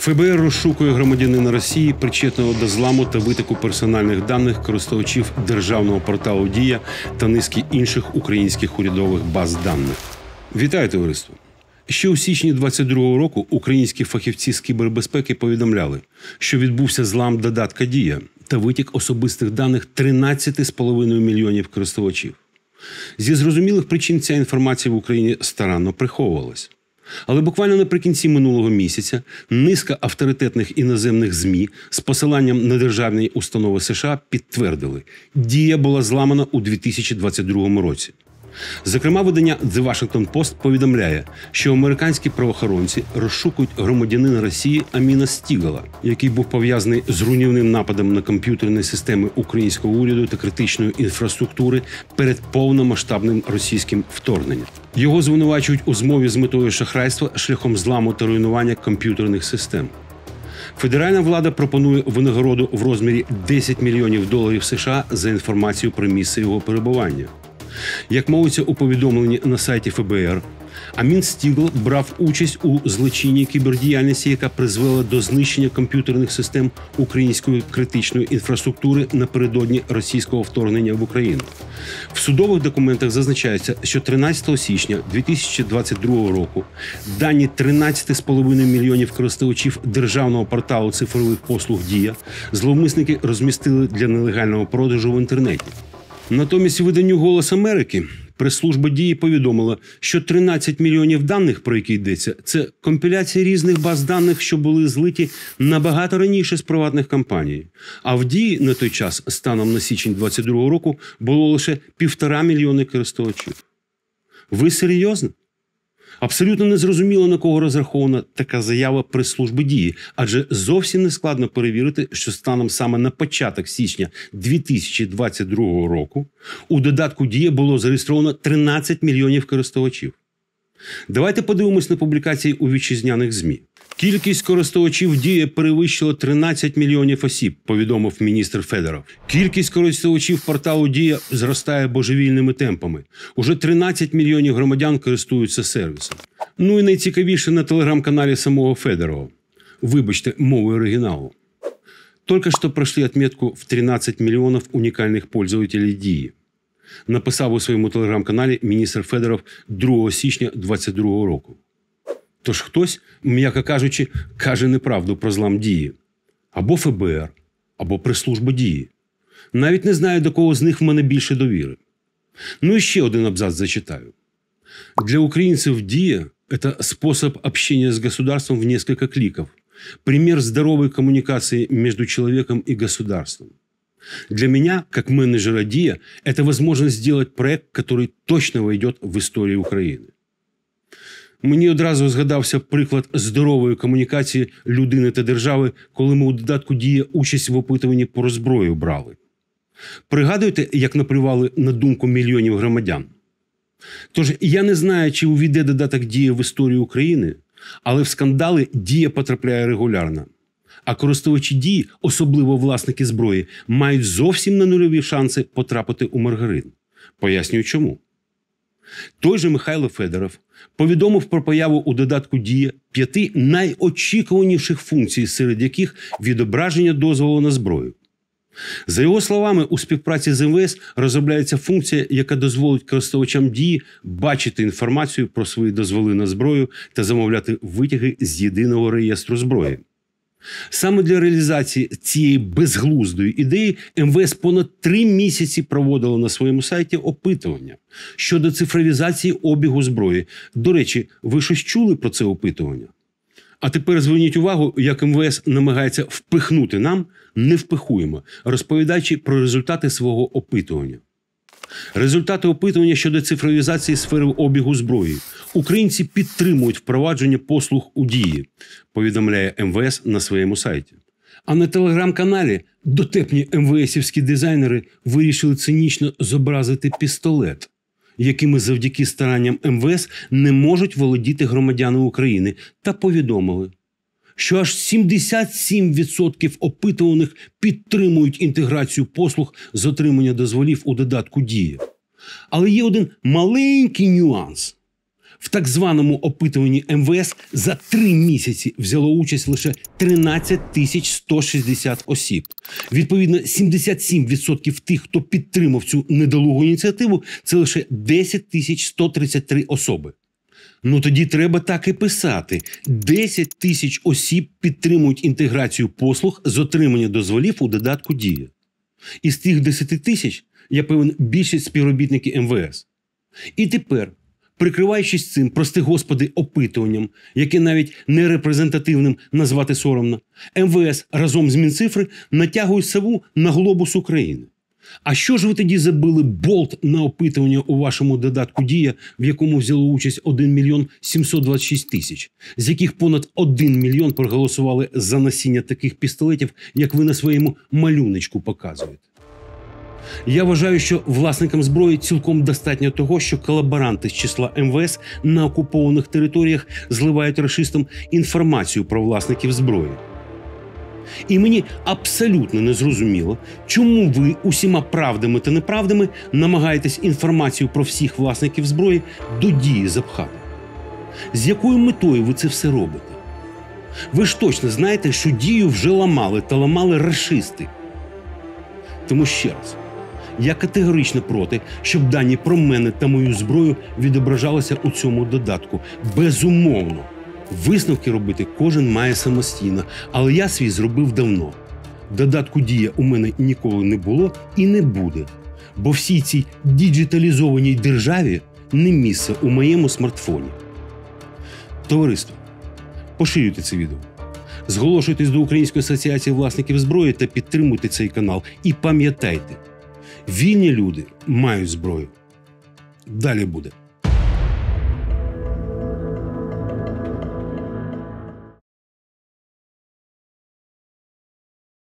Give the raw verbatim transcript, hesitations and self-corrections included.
Ф Б Р розшукує громадянина Росії, причетного до зламу та витоку персональних даних користувачів державного порталу «Дія» та низки інших українських урядових баз даних. Вітаю, товариство! Ще у січні двадцять другого року українські фахівці з кібербезпеки повідомляли, що відбувся злам додатка «Дія» та витік особистих даних тринадцяти з половиною мільйонів користувачів. Зі зрозумілих причин ця інформація в Україні старанно приховувалась. Але буквально наприкінці минулого місяця низка авторитетних іноземних ЗМІ з посиланням на державні установи США підтвердили – «Дія» була зламана у дві тисячі двадцять другому році. Зокрема, видання The Washington Post повідомляє, що американські правоохоронці розшукують громадянина Росії Аміна Стігала, який був пов'язаний з руйнівним нападом на комп'ютерні системи українського уряду та критичної інфраструктури перед повномасштабним російським вторгненням. Його звинувачують у змові з метою шахрайства шляхом зламу та руйнування комп'ютерних систем. Федеральна влада пропонує винагороду в розмірі десять мільйонів доларів США за інформацію про місце його перебування. Як мовиться у повідомленні на сайті Ф Б Р, Амін Стігл брав участь у злочинній кібердіяльності, яка призвела до знищення комп'ютерних систем української критичної інфраструктури напередодні російського вторгнення в Україну. В судових документах зазначається, що тринадцятого січня дві тисячі двадцять другого року дані тринадцяти з половиною мільйонів користувачів державного порталу цифрових послуг «Дія» зловмисники розмістили для нелегального продажу в інтернеті. Натомість виданню «Голос Америки» прес-служба «Дії» повідомила, що тринадцять мільйонів даних, про які йдеться, це компіляція різних баз даних, що були злиті набагато раніше з приватних компаній. А в «Дії» на той час, станом на січень двадцять другого року, було лише півтора мільйони користувачів. Ви серйозно? Абсолютно незрозуміло, на кого розрахована така заява прес-служби «Дії», адже зовсім не складно перевірити, що станом саме на початок січня дві тисячі двадцять другого року у додатку «Дія» було зареєстровано тринадцять мільйонів користувачів. Давайте подивимось на публікації у вітчизняних ЗМІ. Кількість користувачів «Дія» перевищила тринадцять мільйонів осіб, повідомив міністр Федоров. Кількість користувачів порталу «Дія» зростає божевільними темпами. Уже тринадцять мільйонів громадян користуються сервісом. Ну і найцікавіше на телеграм-каналі самого Федорова. Вибачте, мовою оригіналу. Только что прошли отметку в тринадцять мільйонів унікальних пользователей «Дії», написав у своєму телеграм-каналі міністр Федоров другого січня двадцять другого року. Тож хтось, м'яко кажучи, каже неправду про злам «Дії». Або Ф Б Р, або прес-служба «Дії». Навіть не знаю, до кого з них в мене більше довіри. Ну і ще один абзац зачитаю. Для украинцев «Дия» – это способ общения с государством в несколько кликов. Пример здоровой коммуникации между человеком и государством. Для меня, как менеджера «Дия», это возможность сделать проект, который точно войдет в историю Украины. Мені одразу згадався приклад здорової комунікації людини та держави, коли ми у додатку «Дія» участь в опитуванні про зброю брали. Пригадуєте, як наплювали на думку мільйонів громадян? Тож, я не знаю, чи увійде додаток «Дія» в історію України, але в скандали «Дія» потрапляє регулярно. А користувачі «Дії», особливо власники зброї, мають зовсім на нульові шанси потрапити у маргарин. Пояснюю чому. Той же Михайло Федоров повідомив про появу у додатку «Дія» п'яти найочікуваніших функцій, серед яких відображення дозволу на зброю. За його словами, у співпраці з М В С розробляється функція, яка дозволить користувачам «Дії» бачити інформацію про свої дозволи на зброю та замовляти витяги з єдиного реєстру зброї. Саме для реалізації цієї безглуздої ідеї М В С понад три місяці проводило на своєму сайті опитування щодо цифровізації обігу зброї. До речі, ви щось чули про це опитування? А тепер зверніть увагу, як М В С намагається впихнути нам невпихуємо, розповідаючи про результати свого опитування. Результати опитування щодо цифровізації сфери обігу зброї. Українці підтримують впровадження послуг у «Дії», повідомляє М В С на своєму сайті. А на телеграм-каналі дотепні ем ве есівські дизайнери вирішили цинічно зобразити пістолет, якими завдяки старанням М В С не можуть володіти громадяни України, та повідомили, що аж сімдесят сім відсотків опитуваних підтримують інтеграцію послуг з отримання дозволів у додатку «Дія». Але є один маленький нюанс. В так званому опитуванні ем ве ес за три місяці взяло участь лише тринадцять тисяч сто шістдесят осіб. Відповідно, сімдесят сім відсотків тих, хто підтримав цю недолугу ініціативу, це лише десять тисяч сто тридцять три особи. Ну тоді треба так і писати. десять тисяч осіб підтримують інтеграцію послуг з отримання дозволів у додатку «Дія». Із тих десяти тисяч, я певен, більшість співробітники ем ве ес. І тепер, прикриваючись цим, прости господи, опитуванням, яке навіть не репрезентативним назвати соромно, ем ве ес разом з Мінцифри натягує сову на глобус України. А що ж ви тоді забили болт на опитування у вашому додатку «Дія», в якому взяло участь один мільйон сімсот двадцять шість тисяч, з яких понад один мільйон проголосували за носіння таких пістолетів, як ви на своєму малюнечку показуєте? Я вважаю, що власникам зброї цілком достатньо того, що колаборанти з числа ем ве ес на окупованих територіях зливають рашистам інформацію про власників зброї. І мені абсолютно не зрозуміло, чому ви усіма правдами та неправдами намагаєтесь інформацію про всіх власників зброї до Дії запхати. З якою метою ви це все робите? Ви ж точно знаєте, що Дію вже ламали та ламали рашисти. Тому ще раз, я категорично проти, щоб дані про мене та мою зброю відображалися у цьому додатку. Безумовно. Висновки робити кожен має самостійно, але я свій зробив давно. Додатку «Дія» у мене ніколи не було і не буде, бо всій цій діджиталізованій державі не місце у моєму смартфоні. Товариство, поширюйте це відео, зголошуйтесь до Української асоціації власників зброї та підтримуйте цей канал. І пам'ятайте, вільні люди мають зброю. Далі буде.